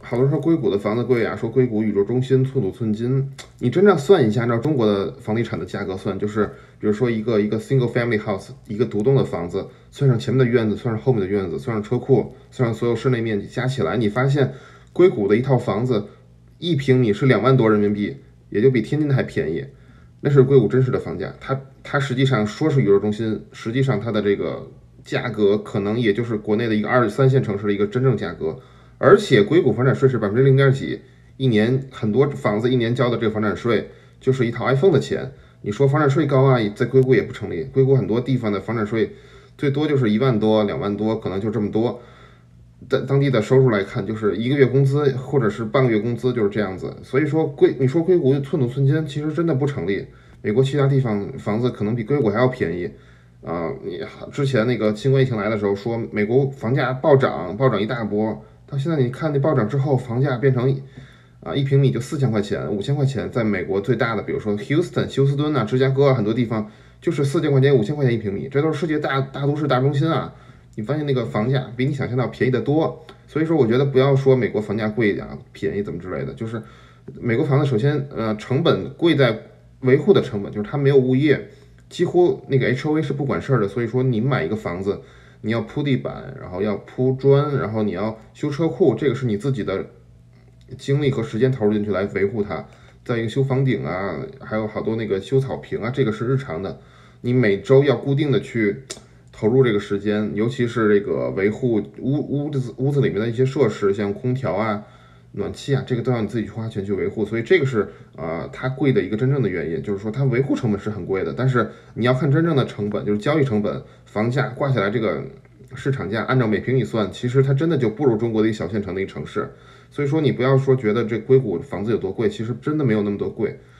好多人说硅谷的房子贵啊，说硅谷宇宙中心寸土寸金。你真正算一下，按照中国的房地产的价格算，就是比如说一个 single family house，一个独栋的房子，算上前面的院子，算上后面的院子，算上车库，算上所有室内面积，加起来，你发现硅谷的一套房子1平米是2万多人民币，也就比天津的还便宜。那是硅谷真实的房价，它实际上说是宇宙中心，实际上它的这个价格可能也就是国内的一个2、3线城市的一个真正价格。而且硅谷房产税是0.零几，一年很多房子一年交的这个房产税就是一套 iPhone 的钱。你说房产税高啊，在硅谷也不成立。硅谷很多地方的房产税最多就是1万多、2万多，可能就这么多。当地的收入来看，就是1个月工资或者是半个月工资就是这样子。所以说你说硅谷寸土寸金，其实真的不成立。美国其他地方房子可能比硅谷还要便宜。你之前那个新冠疫情来的时候说美国房价暴涨一大波，到现在你看那暴涨之后，房价变成1平米就4000块钱、5000块钱，在美国最大的，比如说 Houston 休斯敦啊、芝加哥啊，很多地方就是4000块钱、5000块钱1平米，这都是世界大都市大中心啊。你发现那个房价比你想象到便宜得多，所以说我觉得不要说美国房价贵啊、便宜怎么之类的，就是美国房子首先成本贵在维护的成本，就是它没有物业，几乎那个 HOA 是不管事儿的，所以说你买一个房子，你要铺地板，然后要铺砖，然后你要修车库，这个是你自己的精力和时间投入进去来维护它。再一个修房顶啊，还有好多那个修草坪啊，这个是日常的，你每周要固定的去投入这个时间，尤其是这个维护屋子里面的一些设施，像空调啊、暖气啊，这个都要你自己去花钱去维护，所以这个是它贵的一个真正的原因，就是说它维护成本是很贵的，但是你要看真正的成本，就是交易成本，房价挂下来这个市场价，按照每平米算，其实它真的就不如中国的一小县城的一个城市，所以说你不要说觉得这硅谷房子有多贵，其实真的没有那么多贵。